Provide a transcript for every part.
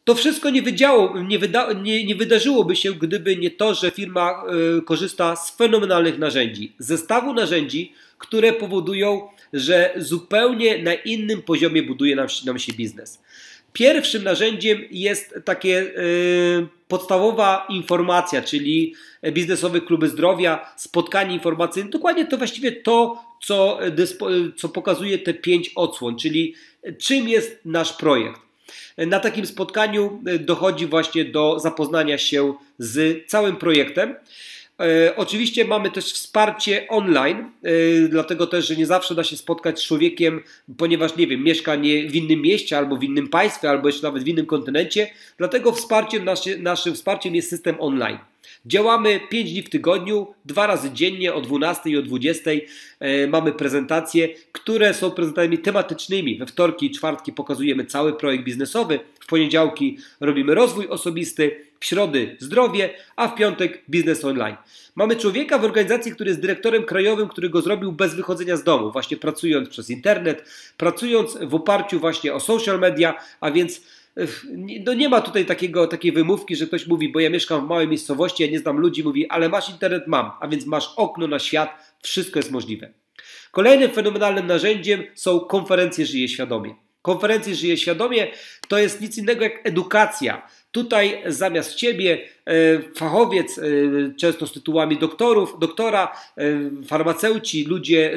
To wszystko nie wydarzyłoby się, gdyby nie to, że firma korzysta z fenomenalnych narzędzi. Zestawu narzędzi, które powodują, że zupełnie na innym poziomie buduje nam się biznes. Pierwszym narzędziem jest takie podstawowa informacja, czyli biznesowe kluby zdrowia, spotkanie informacyjne. Dokładnie to właściwie to, co pokazuje te 5 odsłon, czyli czym jest nasz projekt. Na takim spotkaniu dochodzi właśnie do zapoznania się z całym projektem. Oczywiście mamy też wsparcie online, dlatego też, że nie zawsze da się spotkać z człowiekiem, ponieważ, nie wiem, mieszka nie w innym mieście, albo w innym państwie, albo jeszcze nawet w innym kontynencie. Dlatego naszym wsparciem jest system online. Działamy 5 dni w tygodniu, 2 razy dziennie o 12 i o 20. Mamy prezentacje, które są prezentacjami tematycznymi. We wtorki i czwartki pokazujemy cały projekt biznesowy, w poniedziałki robimy rozwój osobisty, w środę zdrowie, a w piątek biznes online. Mamy człowieka w organizacji, który jest dyrektorem krajowym, który go zrobił bez wychodzenia z domu, właśnie pracując przez internet, pracując w oparciu właśnie o social media, a więc no nie ma tutaj takiej wymówki, że ktoś mówi, bo ja mieszkam w małej miejscowości, ja nie znam ludzi, mówi, ale masz internet? Mam, a więc masz okno na świat, wszystko jest możliwe. Kolejnym fenomenalnym narzędziem są konferencje Żyję Świadomie. Konferencje Żyję Świadomie to jest nic innego jak edukacja. Tutaj zamiast Ciebie fachowiec, często z tytułami doktora, farmaceuci, ludzie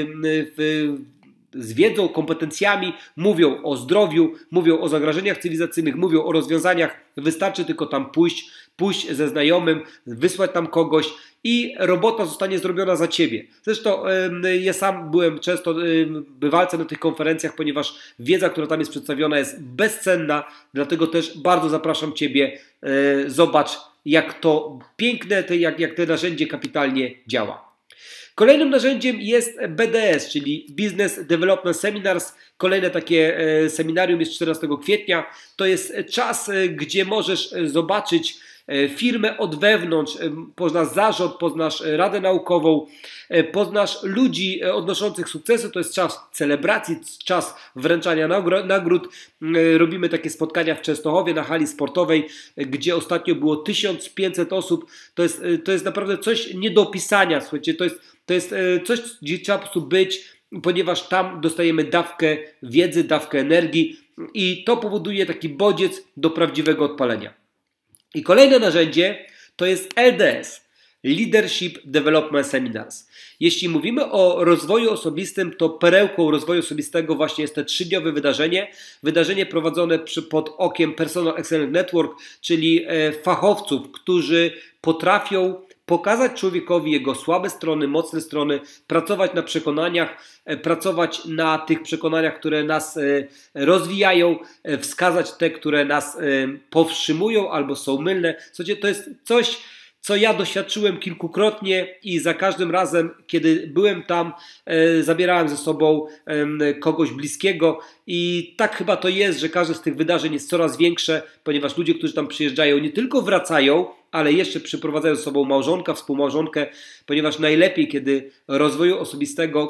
z wiedzą, kompetencjami mówią o zdrowiu, mówią o zagrożeniach cywilizacyjnych, mówią o rozwiązaniach. Wystarczy tylko tam pójść ze znajomym, wysłać tam kogoś i robota zostanie zrobiona za Ciebie. Zresztą ja sam byłem często bywalcem na tych konferencjach, ponieważ wiedza, która tam jest przedstawiona, jest bezcenna, dlatego też bardzo zapraszam Ciebie, zobacz, jak to piękne, jak to narzędzie kapitalnie działa. Kolejnym narzędziem jest BDS, czyli Business Development Seminars. Kolejne takie seminarium jest 14 kwietnia. To jest czas, gdzie możesz zobaczyć firmę od wewnątrz, poznasz zarząd, poznasz radę naukową, poznasz ludzi odnoszących sukcesy. To jest czas celebracji, czas wręczania nagród. Robimy takie spotkania w Częstochowie na hali sportowej, gdzie ostatnio było 1500 osób. To jest naprawdę coś nie do opisania. Słuchajcie, to jest coś, gdzie trzeba po prostu być, ponieważ tam dostajemy dawkę wiedzy, dawkę energii i to powoduje taki bodziec do prawdziwego odpalenia. I kolejne narzędzie to jest LDS, Leadership Development Seminars. Jeśli mówimy o rozwoju osobistym, to perełką rozwoju osobistego właśnie jest to 3-dniowe wydarzenie prowadzone pod okiem Personal Excellence Network, czyli fachowców, którzy potrafią pokazać człowiekowi jego słabe strony, mocne strony, pracować na przekonaniach, pracować na tych przekonaniach, które nas rozwijają, wskazać te, które nas powstrzymują albo są mylne. Słuchajcie, to jest coś, co ja doświadczyłem kilkukrotnie i za każdym razem, kiedy byłem tam, zabierałem ze sobą kogoś bliskiego i tak chyba to jest, że każde z tych wydarzeń jest coraz większe, ponieważ ludzie, którzy tam przyjeżdżają, nie tylko wracają, ale jeszcze przyprowadzają ze sobą małżonka, współmałżonkę, ponieważ najlepiej, kiedy rozwoju osobistego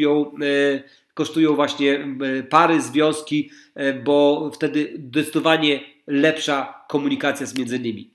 kosztują właśnie pary, związki, bo wtedy zdecydowanie lepsza komunikacja jest między nimi.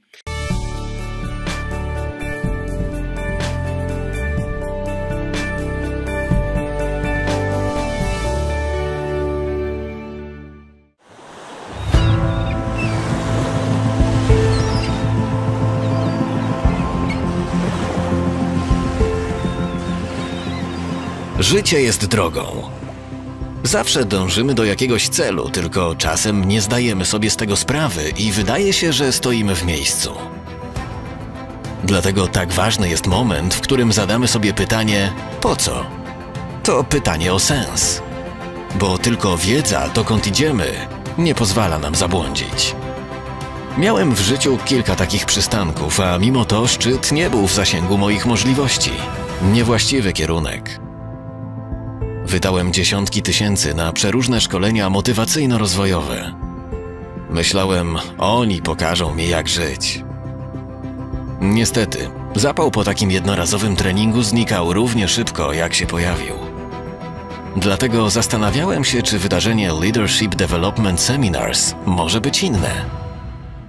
Życie jest drogą. Zawsze dążymy do jakiegoś celu, tylko czasem nie zdajemy sobie z tego sprawy i wydaje się, że stoimy w miejscu. Dlatego tak ważny jest moment, w którym zadamy sobie pytanie: po co? To pytanie o sens. Bo tylko wiedza, dokąd idziemy, nie pozwala nam zabłądzić. Miałem w życiu kilka takich przystanków, a mimo to szczyt nie był w zasięgu moich możliwości. Niewłaściwy kierunek. Wydałem dziesiątki tysięcy na przeróżne szkolenia motywacyjno-rozwojowe. Myślałem, oni pokażą mi, jak żyć. Niestety, zapał po takim jednorazowym treningu znikał równie szybko, jak się pojawił. Dlatego zastanawiałem się, czy wydarzenie Leadership Development Seminars może być inne.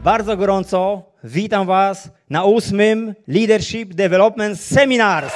Bardzo gorąco witam Was na 8. Leadership Development Seminars.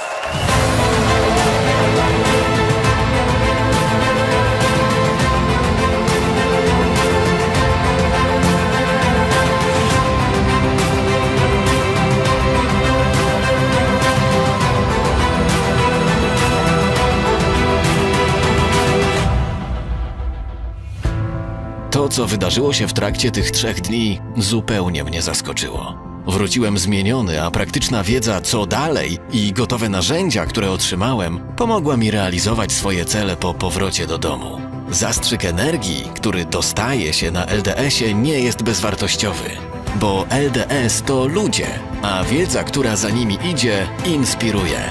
To, co wydarzyło się w trakcie tych 3 dni, zupełnie mnie zaskoczyło. Wróciłem zmieniony, a praktyczna wiedza, co dalej i gotowe narzędzia, które otrzymałem, pomogła mi realizować swoje cele po powrocie do domu. Zastrzyk energii, który dostaje się na LDS-ie, nie jest bezwartościowy, bo LDS to ludzie, a wiedza, która za nimi idzie, inspiruje.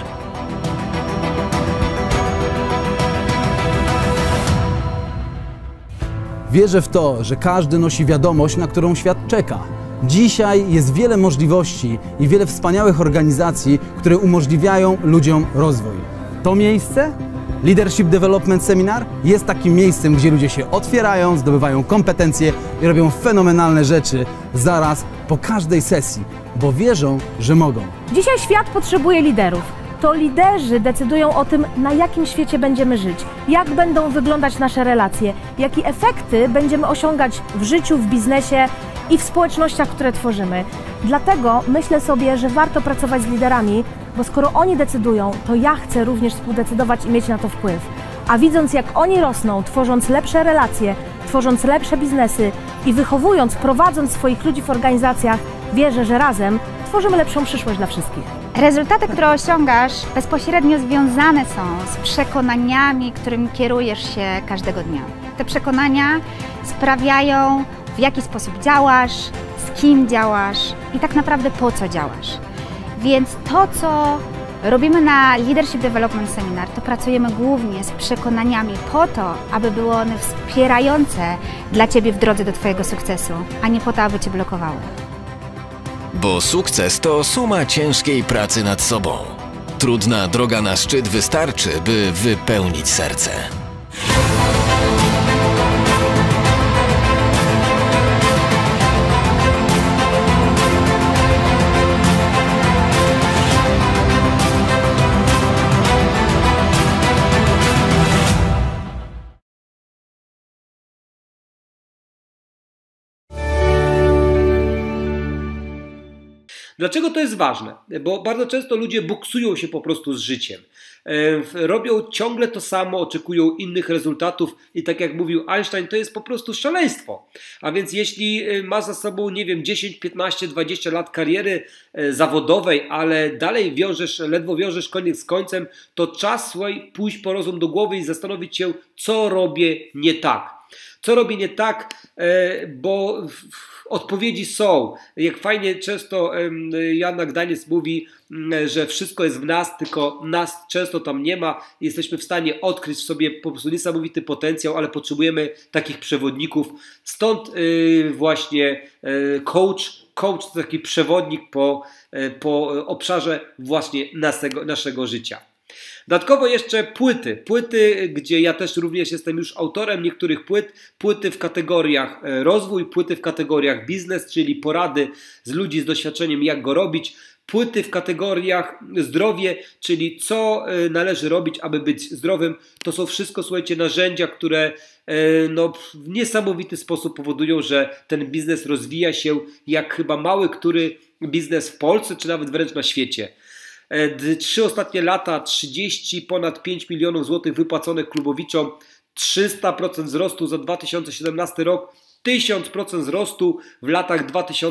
Wierzę w to, że każdy nosi wiadomość, na którą świat czeka. Dzisiaj jest wiele możliwości i wiele wspaniałych organizacji, które umożliwiają ludziom rozwój. To miejsce, Leadership Development Seminar, jest takim miejscem, gdzie ludzie się otwierają, zdobywają kompetencje i robią fenomenalne rzeczy zaraz po każdej sesji, bo wierzą, że mogą. Dzisiaj świat potrzebuje liderów. To liderzy decydują o tym, na jakim świecie będziemy żyć, jak będą wyglądać nasze relacje, jakie efekty będziemy osiągać w życiu, w biznesie i w społecznościach, które tworzymy. Dlatego myślę sobie, że warto pracować z liderami, bo skoro oni decydują, to ja chcę również współdecydować i mieć na to wpływ. A widząc, jak oni rosną, tworząc lepsze relacje, tworząc lepsze biznesy i wychowując, prowadząc swoich ludzi w organizacjach, wierzę, że razem tworzymy lepszą przyszłość dla wszystkich. Rezultaty, które osiągasz, bezpośrednio związane są z przekonaniami, którymi kierujesz się każdego dnia. Te przekonania sprawiają, w jaki sposób działasz, z kim działasz i tak naprawdę po co działasz. Więc to, co robimy na Leadership Development Seminar, to pracujemy głównie z przekonaniami po to, aby były one wspierające dla Ciebie w drodze do Twojego sukcesu, a nie po to, aby Cię blokowały. Bo sukces to suma ciężkiej pracy nad sobą. Trudna droga na szczyt wystarczy, by wypełnić serce. Dlaczego to jest ważne? Bo bardzo często ludzie buksują się po prostu z życiem. Robią ciągle to samo, oczekują innych rezultatów i tak jak mówił Einstein, to jest po prostu szaleństwo. A więc jeśli masz za sobą, nie wiem, 10, 15, 20 lat kariery zawodowej, ale dalej ledwo wiążesz koniec z końcem, to czas pójść po rozum do głowy i zastanowić się, co robię nie tak. Co robię nie tak, bo odpowiedzi są. Jak fajnie często Jan Nagdaniec mówi, że wszystko jest w nas, tylko nas często tam nie ma. Jesteśmy w stanie odkryć w sobie po prostu niesamowity potencjał, ale potrzebujemy takich przewodników. Stąd właśnie coach to taki przewodnik po obszarze właśnie naszego życia. Dodatkowo jeszcze płyty, gdzie ja też również jestem już autorem niektórych płyty w kategoriach rozwój, płyty w kategoriach biznes, czyli porady z ludzi z doświadczeniem, jak go robić, płyty w kategoriach zdrowie, czyli co należy robić, aby być zdrowym. To są wszystko, słuchajcie, narzędzia, które w niesamowity sposób powodują, że ten biznes rozwija się jak chyba mały który biznes w Polsce, czy nawet wręcz na świecie. 3 ostatnie lata, ponad 5 milionów złotych wypłaconych klubowiczom, 300% wzrostu za 2017 rok, 1000% wzrostu w latach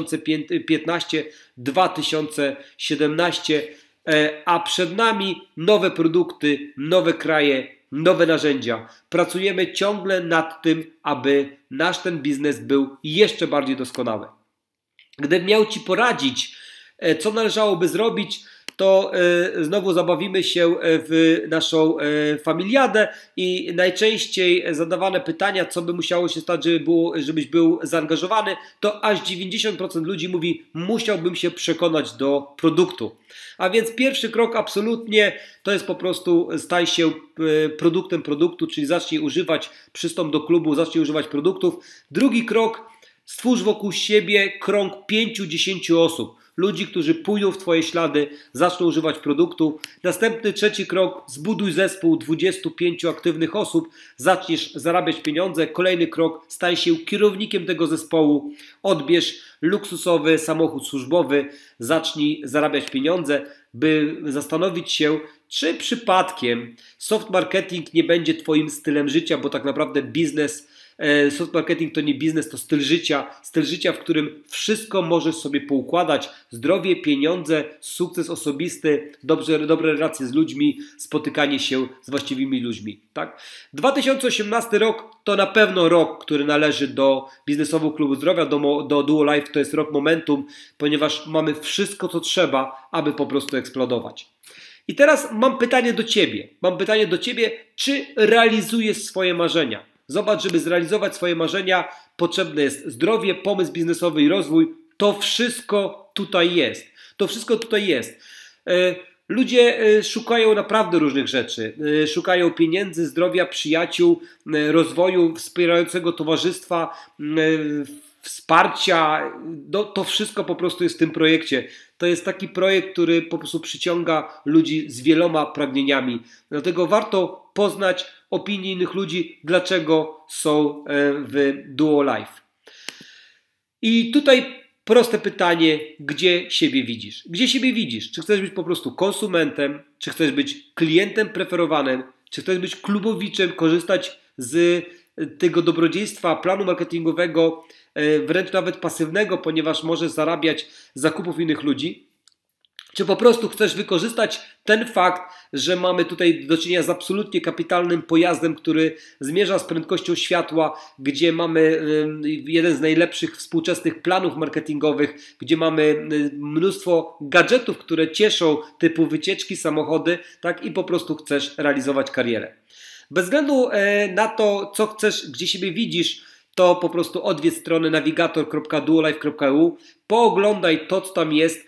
2015-2017, a przed nami nowe produkty, nowe kraje, nowe narzędzia. Pracujemy ciągle nad tym, aby nasz ten biznes był jeszcze bardziej doskonały. Gdybym miał Ci poradzić, co należałoby zrobić, to znowu zabawimy się w naszą familiadę i najczęściej zadawane pytania, co by musiało się stać, żebyś był zaangażowany, to aż 90% ludzi mówi, musiałbym się przekonać do produktu. A więc pierwszy krok absolutnie to jest po prostu staj się produktem produktu, czyli zacznij używać, przystąp do klubu, zacznij używać produktów. Drugi krok, Stwórz wokół siebie krąg 5-10 osób. Ludzi, którzy pójdą w Twoje ślady, zaczną używać produktu. Następny, trzeci krok, zbuduj zespół 25 aktywnych osób, zaczniesz zarabiać pieniądze. Kolejny krok, stań się kierownikiem tego zespołu, odbierz luksusowy samochód służbowy, zacznij zarabiać pieniądze, by zastanowić się, czy przypadkiem soft marketing nie będzie Twoim stylem życia, bo tak naprawdę soft marketing to nie biznes, to styl życia, w którym wszystko możesz sobie poukładać, zdrowie, pieniądze, sukces osobisty, dobre relacje z ludźmi, spotykanie się z właściwymi ludźmi. Tak? 2018 rok to na pewno rok, który należy do Biznesowego Klubu Zdrowia, do Duo Life, to jest rok momentum, ponieważ mamy wszystko, co trzeba, aby po prostu eksplodować. I teraz mam pytanie do Ciebie, czy realizujesz swoje marzenia? Zobacz, żeby zrealizować swoje marzenia, potrzebne jest zdrowie, pomysł biznesowy i rozwój. To wszystko tutaj jest. Ludzie szukają naprawdę różnych rzeczy. Szukają pieniędzy, zdrowia, przyjaciół, rozwoju, wspierającego towarzystwa, wsparcia. To wszystko po prostu jest w tym projekcie. To jest taki projekt, który po prostu przyciąga ludzi z wieloma pragnieniami. Dlatego warto poznać opinię innych ludzi, dlaczego są w Duo Life. I tutaj proste pytanie, gdzie siebie widzisz? Czy chcesz być po prostu konsumentem, czy chcesz być klientem preferowanym, czy chcesz być klubowiczem, korzystać z tego dobrodziejstwa planu marketingowego, wręcz nawet pasywnego, ponieważ możesz zarabiać z zakupów innych ludzi? Czy po prostu chcesz wykorzystać ten fakt, że mamy tutaj do czynienia z absolutnie kapitalnym pojazdem, który zmierza z prędkością światła, gdzie mamy jeden z najlepszych współczesnych planów marketingowych, gdzie mamy mnóstwo gadżetów, które cieszą, typu wycieczki, samochody, tak, i po prostu chcesz realizować karierę. Bez względu na to, co chcesz, gdzie siebie widzisz, to po prostu odwiedź stronę navigator.duolife.eu, pooglądaj to, co tam jest,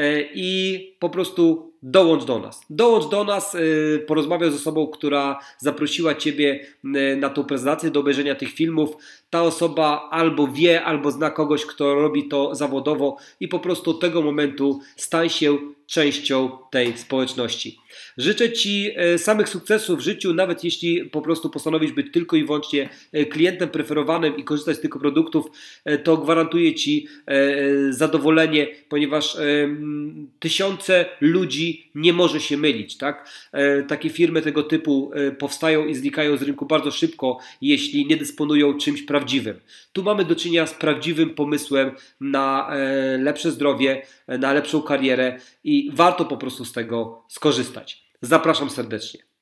i po prostu dołącz do nas, porozmawiaj z osobą, która zaprosiła Ciebie na tą prezentację, do obejrzenia tych filmów. Ta osoba albo wie, albo zna kogoś, kto robi to zawodowo i po prostu od tego momentu stań się częścią tej społeczności. Życzę Ci samych sukcesów w życiu, nawet jeśli po prostu postanowisz być tylko i wyłącznie klientem preferowanym i korzystać z tych produktów, to gwarantuję Ci zadowolenie, ponieważ tysiące ludzi nie może się mylić. Tak? Takie firmy tego typu powstają i znikają z rynku bardzo szybko, jeśli nie dysponują czymś prawdziwym. Tu mamy do czynienia z prawdziwym pomysłem na lepsze zdrowie, na lepszą karierę i warto po prostu z tego skorzystać. Zapraszam serdecznie.